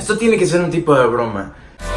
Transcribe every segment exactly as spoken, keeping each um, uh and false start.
Esto tiene que ser un tipo de broma.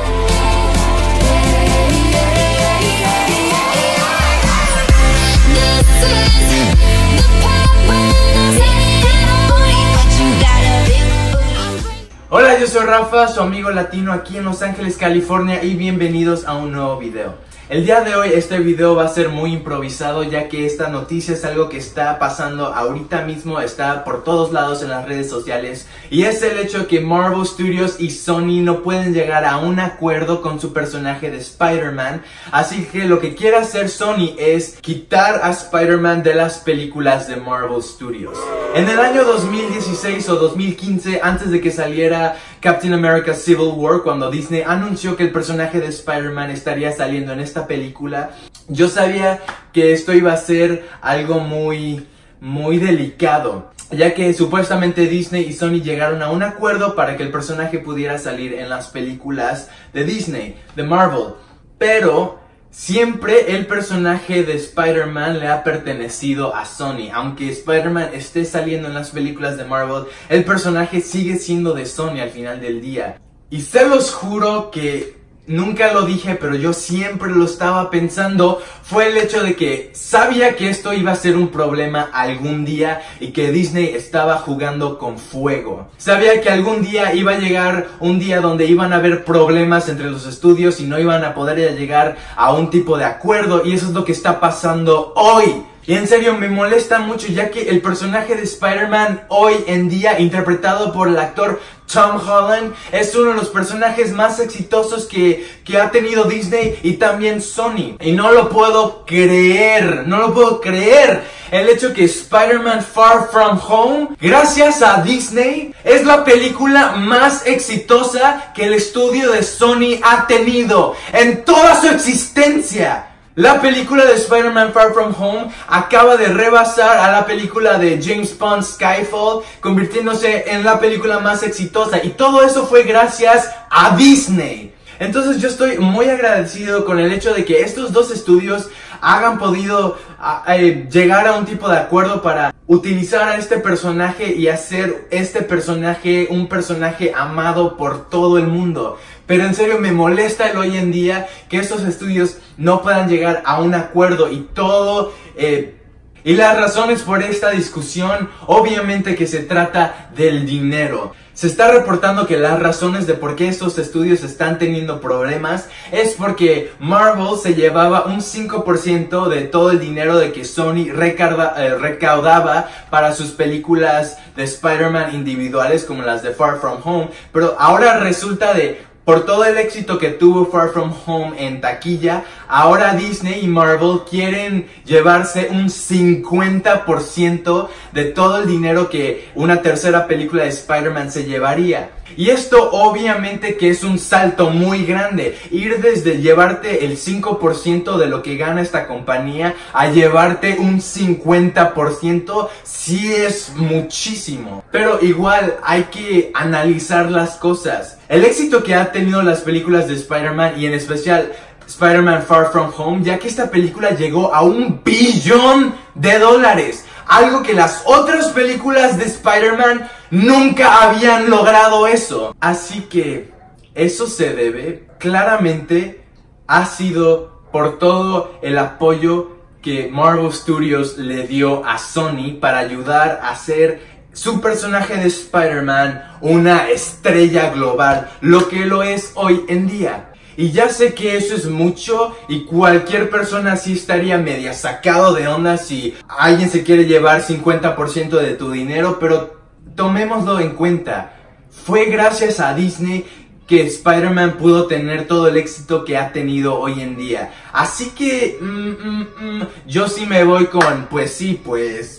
Hola, yo soy Rafa, su amigo latino aquí en Los Ángeles, California, y bienvenidos a un nuevo video. El día de hoy este video va a ser muy improvisado, ya que esta noticia es algo que está pasando ahorita mismo, está por todos lados en las redes sociales, y es el hecho que Marvel Studios y Sony no pueden llegar a un acuerdo con su personaje de Spider-Man. Así que lo que quiere hacer Sony es quitar a Spider-Man de las películas de Marvel Studios. En el año dos mil dieciséis o dos mil quince, antes de que saliera Captain America Civil War, cuando Disney anunció que el personaje de Spider-Man estaría saliendo en esta película, yo sabía que esto iba a ser algo muy, muy delicado, ya que supuestamente Disney y Sony llegaron a un acuerdo para que el personaje pudiera salir en las películas de Disney, de Marvel, pero siempre el personaje de Spider-Man le ha pertenecido a Sony. Aunque Spider-Man esté saliendo en las películas de Marvel, el personaje sigue siendo de Sony al final del día. Y se los juro que nunca lo dije, pero yo siempre lo estaba pensando, fue el hecho de que sabía que esto iba a ser un problema algún día y que Disney estaba jugando con fuego. Sabía que algún día iba a llegar un día donde iban a haber problemas entre los estudios y no iban a poder llegar a un tipo de acuerdo, y eso es lo que está pasando hoy. Y en serio me molesta mucho, ya que el personaje de Spider-Man hoy en día, interpretado por el actor Tom Holland, es uno de los personajes más exitosos que, que ha tenido Disney y también Sony. Y no lo puedo creer, no lo puedo creer. El hecho que Spider-Man Far From Home, gracias a Disney, es la película más exitosa que el estudio de Sony ha tenido en toda su existencia. La película de Spider-Man Far From Home acaba de rebasar a la película de James Bond Skyfall, convirtiéndose en la película más exitosa, y todo eso fue gracias a Disney. Entonces yo estoy muy agradecido con el hecho de que estos dos estudios hayan podido a, a, llegar a un tipo de acuerdo para utilizar a este personaje y hacer este personaje un personaje amado por todo el mundo. Pero en serio me molesta el hoy en día que estos estudios no puedan llegar a un acuerdo, y todo... Eh, y las razones por esta discusión, obviamente que se trata del dinero. Se está reportando que las razones de por qué estos estudios están teniendo problemas es porque Marvel se llevaba un cinco por ciento de todo el dinero de que Sony recarda, eh, recaudaba para sus películas de Spider-Man individuales, como las de Far From Home, pero ahora resulta de... por todo el éxito que tuvo Far From Home en taquilla, ahora Disney y Marvel quieren llevarse un cincuenta por ciento de todo el dinero que una tercera película de Spider-Man se llevaría. Y esto obviamente que es un salto muy grande. Ir desde llevarte el cinco por ciento de lo que gana esta compañía a llevarte un cincuenta por ciento, sí es muchísimo. Pero igual hay que analizar las cosas. El éxito que ha tenido las películas de Spider-Man, y en especial Spider-Man Far From Home, ya que esta película llegó a un billón de dólares. Algo que las otras películas de Spider-Man nunca habían logrado eso. Así que eso se debe, claramente, ha sido por todo el apoyo que Marvel Studios le dio a Sony para ayudar a hacer su personaje de Spider-Man una estrella global, lo que lo es hoy en día. Y ya sé que eso es mucho, y cualquier persona así estaría media sacado de onda si alguien se quiere llevar cincuenta por ciento de tu dinero, pero tomémoslo en cuenta. Fue gracias a Disney que Spider-Man pudo tener todo el éxito que ha tenido hoy en día. Así que, mm, mm, mm, yo sí me voy con, pues sí, pues...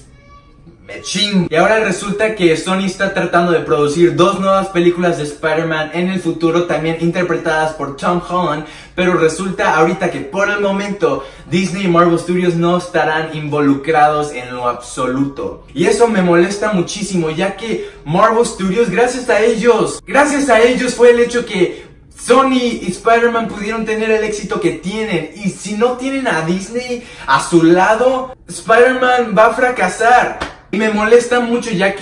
me chingo. Y ahora resulta que Sony está tratando de producir dos nuevas películas de Spider-Man en el futuro, también interpretadas por Tom Holland, pero resulta ahorita que por el momento Disney y Marvel Studios no estarán involucrados en lo absoluto. Y eso me molesta muchísimo, ya que Marvel Studios, gracias a ellos, gracias a ellos fue el hecho que Sony y Spider-Man pudieron tener el éxito que tienen. Y si no tienen a Disney a su lado, Spider-Man va a fracasar. Y me molesta mucho, ya que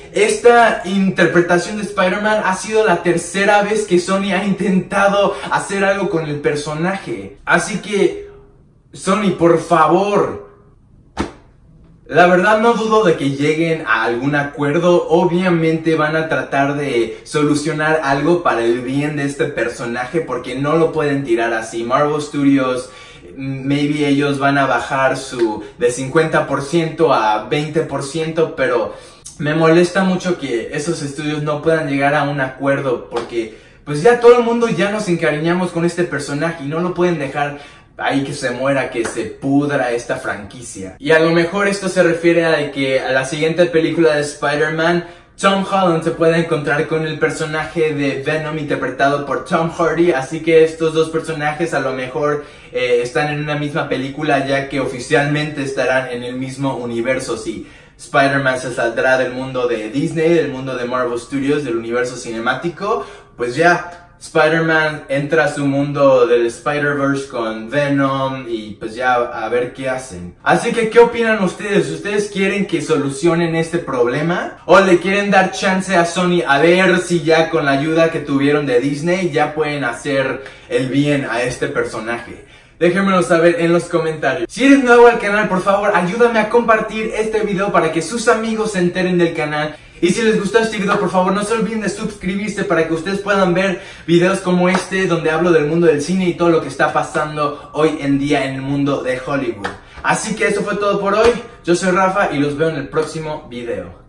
esta interpretación de Spider-Man ha sido la tercera vez que Sony ha intentado hacer algo con el personaje. Así que, Sony, por favor. La verdad no dudo de que lleguen a algún acuerdo. Obviamente van a tratar de solucionar algo para el bien de este personaje, porque no lo pueden tirar así. Marvel Studios, maybe ellos van a bajar su de cincuenta por ciento a veinte por ciento, pero me molesta mucho que esos estudios no puedan llegar a un acuerdo, porque pues ya todo el mundo ya nos encariñamos con este personaje y no lo pueden dejar ahí que se muera, que se pudra esta franquicia. Y a lo mejor esto se refiere a de que a la siguiente película de Spider-Man, Tom Holland se puede encontrar con el personaje de Venom interpretado por Tom Hardy, así que estos dos personajes a lo mejor eh, están en una misma película, ya que oficialmente estarán en el mismo universo. Si Spider-Man se saldrá del mundo de Disney, del mundo de Marvel Studios, del universo cinemático, pues ya Spider-Man entra a su mundo del Spider-Verse con Venom y pues ya a ver qué hacen. Así que, ¿qué opinan ustedes? ¿Ustedes quieren que solucionen este problema? ¿O le quieren dar chance a Sony a ver si ya con la ayuda que tuvieron de Disney ya pueden hacer el bien a este personaje? Déjenmelo saber en los comentarios. Si eres nuevo al canal, por favor, ayúdame a compartir este video para que sus amigos se enteren del canal. Y si les gustó este video, por favor, no se olviden de suscribirse para que ustedes puedan ver videos como este, donde hablo del mundo del cine y todo lo que está pasando hoy en día en el mundo de Hollywood. Así que eso fue todo por hoy. Yo soy Rafa y los veo en el próximo video.